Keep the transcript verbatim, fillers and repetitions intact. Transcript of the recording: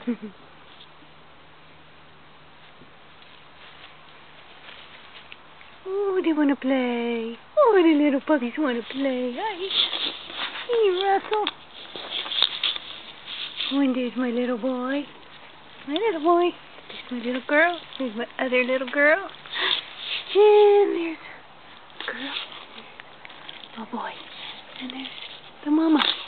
Oh, they want to play. Oh, the little puppies want to play. Hi. Hey, Russell. Oh, and there's my little boy. My little boy. There's my little girl. There's my other little girl. And there's the girl. Oh, boy. And there's the mama.